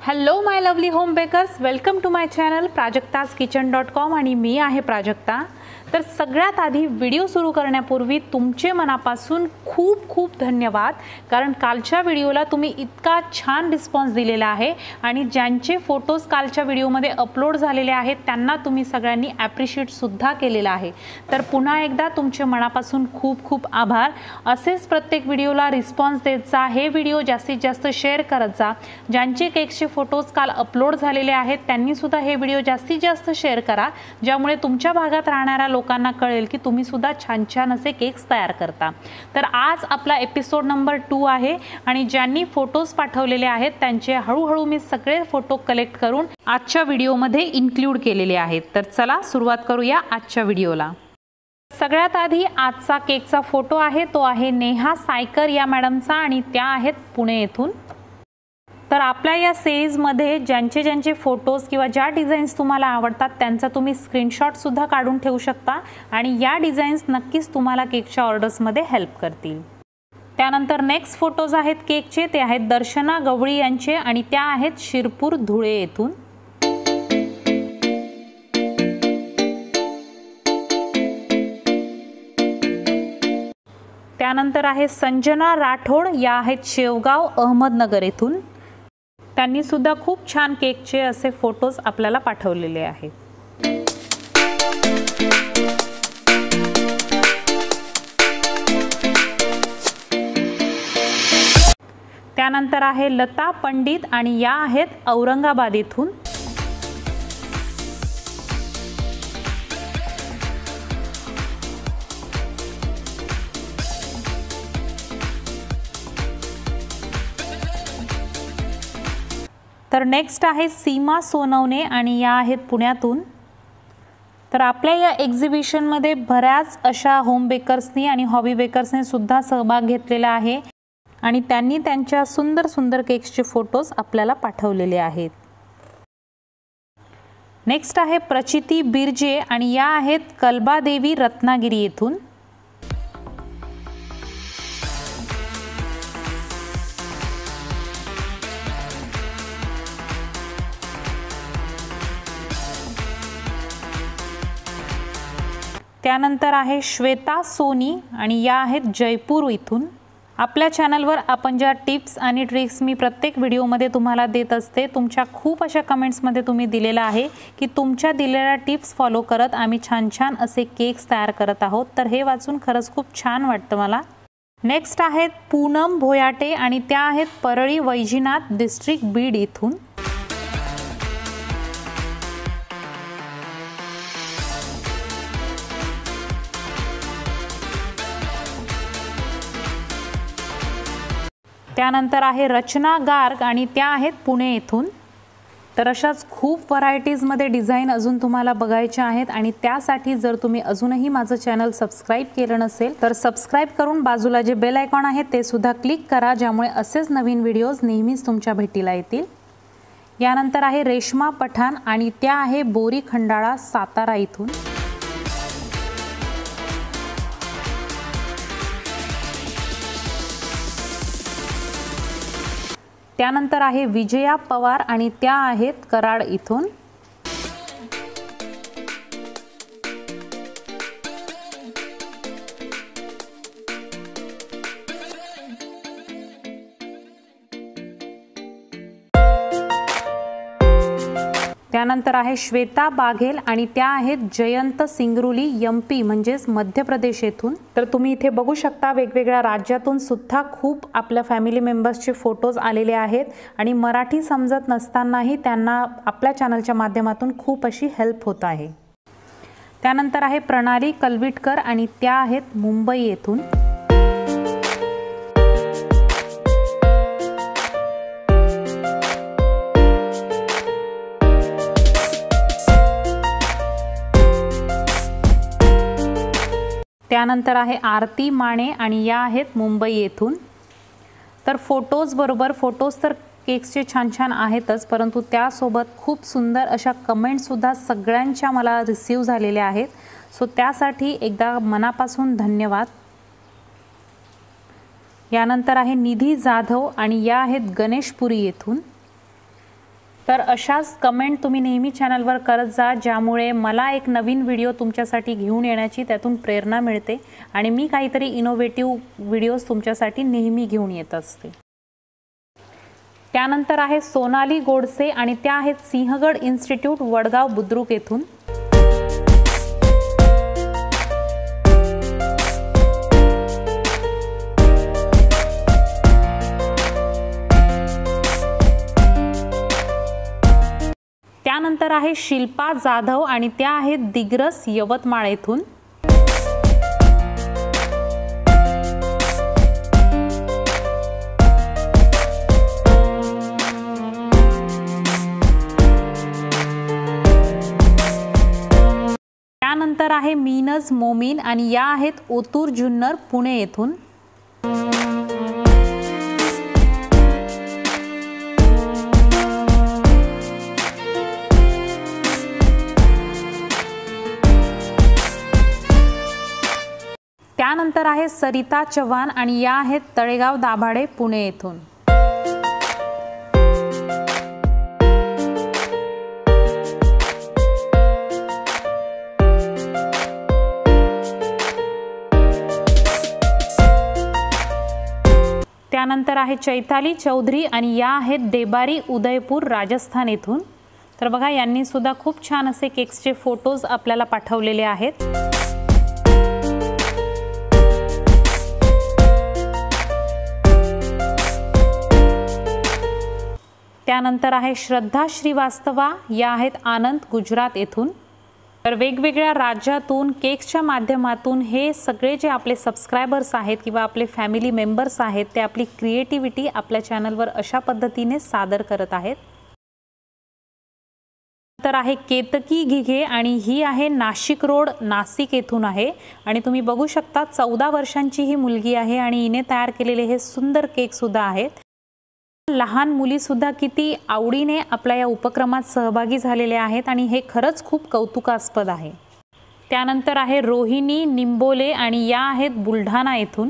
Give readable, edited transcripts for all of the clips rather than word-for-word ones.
Hello my lovely home bakers, welcome to my channel prajaktaskitchen.com आणि मी आहे प्राजक्ता। तर सगळ्यात आधी व्हिडिओ सुरू करण्यापूर्वी तुमचे मनापासून खूप खूप धन्यवाद, कारण कालच्या व्हिडिओला तुम्ही इतका छान रिस्पॉन्स दिलेला आहे आणि ज्यांचे फोटोज कालच्या व्हिडिओमध्ये अपलोड झालेले आहेत त्यांना तुम्ही सगळ्यांनी ॲप्रिशिएट सुद्धा केलेला आहे। तर पुन्हा एकदा तुमचे मनापासून खूप खूप आभार। असेच प्रत्येक व्हिडिओला रिस्पॉन्स देत जा, हे व्हिडिओ जास्तीत जास्त शेअर करत जा। ज्यांचे केक्सचे फोटोज काल अपलोड झालेले आहेत त्यांनी सुद्धा हे व्हिडिओ जास्तीत जास्त शेअर करा, ज्यामुळे तुमच्या भागात राहणाऱ्या लोकांना कळेल की तुम्ही सुद्धा छान छान असे केक्स तयार करता। तर आज आपला एपिसोड नंबर 2 आहे आणि ज्यांनी फोटोज पाठवलेले आहेत त्यांचे हळूहळू मी सगळे फोटो कलेक्ट करून आजच्या व्हिडिओमध्ये इन्क्लूड केलेले आहेत। तर चला सुरुवात करूया आजच्या व्हिडिओला। सगळ्यात आधी आजचा केकचा फोटो आहे तो आहे नेहा सायकर या मॅडमचा आणि त्या आहेत पुणे येथून। तर आपल्या या सीरीजमध्ये ज्यांचे फोटोज किंवा ज्या डिझाईन्स तुम्हाला आवडतात त्यांचा तुम्ही स्क्रीनशॉट सुद्धा काढून ठेवू शकता आणि या डिझाईन्स नक्कीच तुम्हाला केकच्या ऑर्डर्समध्ये हेल्प करतील। त्यानंतर नेक्स्ट फोटोज आहेत केकचे, ते आहेत दर्शना गवळी यांचे आणि त्या आहेत शिरपूर धुळे येथून। त्यानंतर आहे संजना राठोड, या आहेत शेवगाव अहमदनगर येथून। त्यांनी सुद्धा खूप छान केकचे असे फोटोज आपल्याला पाठवलेले आहेत। त्यानंतर आहे लता पंडित आणि या आहेत औरंगाबाद येथून। तर नेक्स्ट आहे सीमा सोनवणे आणि या आहेत पुण्यातून। तर आपल्या या एक्झिबिशनमध्ये बऱ्याच अशा होम बेकर्सनी आणि हॉबी बेकर्सने सुद्धा सहभाग घेतलेला आहे आणि त्यांनी त्यांच्या सुंदर सुंदर केक्सचे फोटोज आपल्याला पाठवलेले आहेत। नेक्स्ट आहे प्रचिती बिर्जे आणि या आहेत कलबादेवी रत्नागिरी येथून। त्यानंतर आहे श्वेता सोनी आणि या आहेत जयपूर इथून। आपल्या चॅनलवर आपण ज्या टिप्स आणि ट्रिक्स मी प्रत्येक व्हिडिओमध्ये तुम्हाला देत असते, तुमच्या खूप अशा कमेंट्समध्ये तुम्ही दिलेलं आहे की तुमच्या दिलेल्या टिप्स फॉलो करत आम्ही छान छान असे केक्स तयार करत आहोत। तर हे वाचून खरंच खूप छान वाटतं मला। नेक्स्ट आहेत पूनम भोयाटे आणि त्या आहेत परळी वैजनाथ डिस्ट्रिक्ट बीड इथून। त्यानंतर आहे रचना गार्ग आणि त्या आहेत पुणे येथून। तर अशाच खूप व्हरायटीजमध्ये डिझाईन अजून तुम्हाला बघायच्या आहेत आणि त्यासाठी जर तुम्ही अजूनही माझं चॅनल सबस्क्राईब केलं नसेल तर सबस्क्राईब करून बाजूला जे बेल आयकॉन आहे ते सुद्धा क्लिक करा, ज्यामुळे असेच नवीन व्हिडिओज नेहमीच तुमच्या भेटीला येतील। यानंतर आहे रेश्मा पठाण आणि त्या आहे बोरी खंडाळा सातारा इथून। त्यानंतर आहे विजया पवार आणि त्या आहेत कराड इथून। त्यानंतर आहे श्वेता बाघेल आणि त्या आहेत जयंत सिंगरुली MP म्हणजेच मध्य प्रदेश येथून। तर तुम्ही इथे बघू शकता वेगवेगळ्या राज्यातून सुद्धा खूप आपल्या फॅमिली मेंबर्सचे फोटोज आलेले आहेत आणि मराठी समजत नसतानाही त्यांना आपल्या चॅनलच्या माध्यमातून खूप अशी हेल्प होत आहे। त्यानंतर आहे प्रणाली कलविटकर आणि त्या आहेत मुंबई येथून। त्यानंतर आहे आरती माने आणि या आहेत मुंबई येथून। तर फोटोज तर केक्सचे छान छान आहेतच, परंतु त्यासोबत खूप सुंदर अशा कमेंट्ससुद्धा सगळ्यांच्या मला रिसीव झालेल्या आहेत। सो त्यासाठी एकदा मनापासून धन्यवाद। यानंतर आहे निधी जाधव आणि या आहेत गणेशपुरी येथून। तर अशाच कमेंट तुम्ही नेहमी चॅनलवर करत जा, ज्यामुळे मला एक नवीन व्हिडिओ तुमच्यासाठी घेऊन येण्याची त्यातून प्रेरणा मिळते आणि मी काहीतरी इनोव्हेटिव्ह व्हिडिओज तुमच्यासाठी नेहमी घेऊन येत असते. त्यानंतर आहे सोनाली गोडसे आणि त्या आहेत सिंहगड इन्स्टिट्यूट वडगाव बुद्रुक येथून. त्यानंतर आहे शिल्पा जाधव आणि त्या आहेत दिग्रस यवतमाळ येथून. त्यानंतर आहे मीनज मोमीन आणि या आहेत ओतूर जुन्नर पुणे येथून. त्यानंतर आहे सरिता चव्हाण आणि या आहेत तळेगाव दाभाडे पुणे येथून. त्यानंतर आहे चैताली चौधरी आणि या आहेत देबारी उदयपूर राजस्थान येथून. तर बघा, यांनी सुद्धा खूप छान असे केक्सचे फोटोज आपल्याला पाठवलेले आहेत. त्यानंतर आहे श्रद्धा श्रीवास्तवा, या आहेत आनंद गुजरात येथून. तर वेगवेगळ्या राज्यातून केक्सच्या माध्यमातून हे सगळे जे आपले सबस्क्रायबर्स आहेत किंवा आपले फॅमिली मेंबर्स आहेत ते आपली क्रिएटिव्हिटी आपल्या चॅनलवर अशा पद्धतीने सादर करत आहेत. तर आहे केतकी घिघे आणि ही आहे नाशिक रोड नाशिक येथून आहे आणि तुम्ही बघू शकता 14 वर्षांची ही मुलगी आहे आणि हिने तयार केलेले हे सुंदर केक सुद्धा आहेत. लहान मुली सुद्धा किती आवडीने आपल्या या उपक्रमात सहभागी झालेले आहेत आणि हे खरंच खूप कौतुकास्पद आहे. त्यानंतर आहे रोहिणी निंबोले आणि या आहेत बुलढाणा येथून.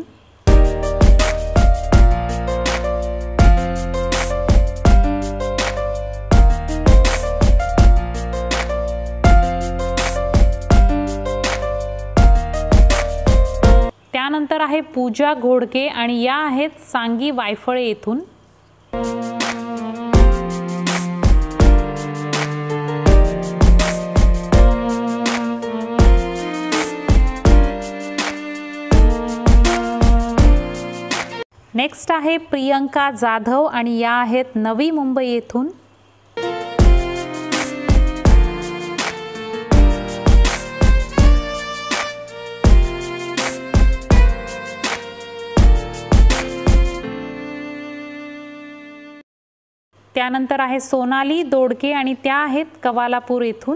त्यानंतर आहे पूजा घोडके आणि या आहेत सांगी वायफळे येथून. नेक्स्ट आहे प्रियंका जाधव आणि या आहेत नवी मुंबई येथून. त्यानंतर आहे सोनाली दोडके आणि त्या आहेत कवालापूर येथून.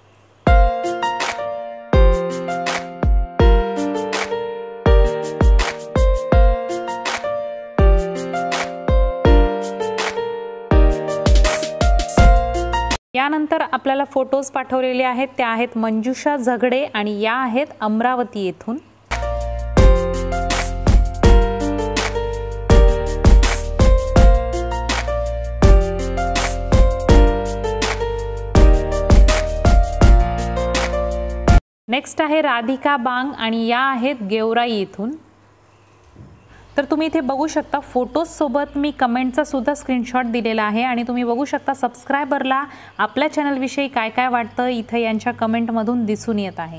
यानंतर आपल्याला फोटोज पाठवलेले आहेत त्या आहेत मंजुषा झगडे आणि या आहेत अमरावती येथून. नेक्स्ट आहे राधिका बांग आणि या आहेत गेवराई येथून. तर तुम्ही इथे बघू शकता फोटोज सोबत मी कमेंटचा सुद्धा स्क्रीनशॉट दिलेला आहे आणि तुम्ही बघू शकता सबस्क्रायबरला आपल्या चॅनल विषयी काय काय वाटतं इथे यांच्या कमेंटमधून दिसून येत आहे.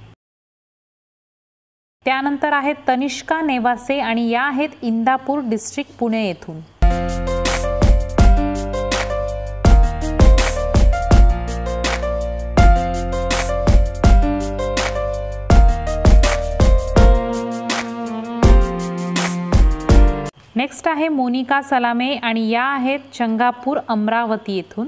त्यानंतर आहेत तनिष्का नेवासे आणि या आहेत इंदापूर डिस्ट्रिक्ट पुणे येथून. नेक्स्ट आहे मोनिका सलामे आणि या आहेत चंगापूर अमरावती येथून.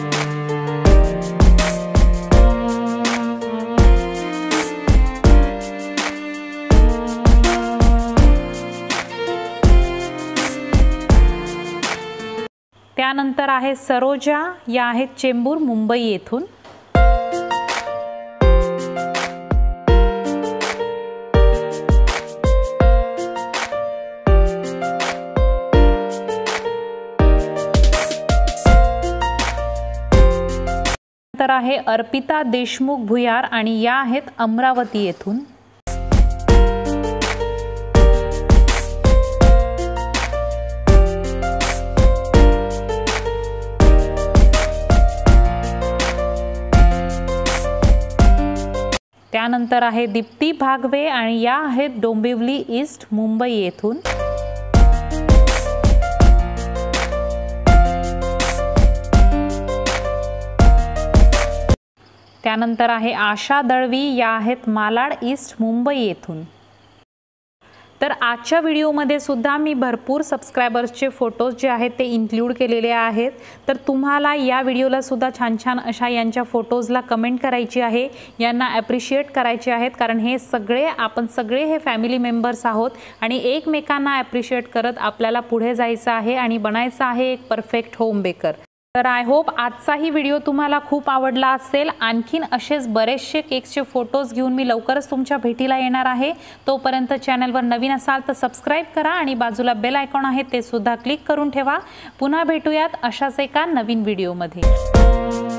त्यानंतर आहे सरोजा, या आहेत चेंबूर मुंबई येथून. त्यानंतर आहे अर्पिता देशमुख भुयार आणि या आहेत अमरावती येथून। त्यानंतर आहे दीप्ती भागवे आणि या आहेत डोंबिवली ईस्ट मुंबई येथून। त्यानंतर आहे आशा दळवी, या आहेत मालाड ईस्ट मुंबई येथून। तर आजच्या व्हिडिओमध्ये सुद्धा मी भरपूर सबस्क्रायबर्सचे फोटोज जे आहेत ते इन्क्लूड केलेले आहेत। तर तुम्हाला या व्हिडिओला सुद्धा छान छान अशा यांच्या फोटोजला कमेंट करायची आहे, यांना ॲप्रिशिएट करायचे आहेत, कारण हे सगळे आपण सगळे हे फॅमिली मेंबर्स आहोत आणि एकमेकांना ॲप्रिशिएट करत आपल्याला पुढे जायचं आहे आणि बनायचं आहे एक परफेक्ट होम बेकर। तर आय होप आजचाही व्हिडिओ तुम्हाला खूप आवडला असेल। आणखीन असेच बरेचसे केक्सचे फोटोज घेऊन मी लवकरच तुमच्या भेटीला येणार आहे। तोपर्यंत चॅनलवर नवीन असाल तर सबस्क्राइब करा आणि बाजूला बेल आयकॉन आहे ते सुद्धा क्लिक करून ठेवा। पुन्हा भेटूयात अशाच एका नवीन व्हिडिओमध्ये।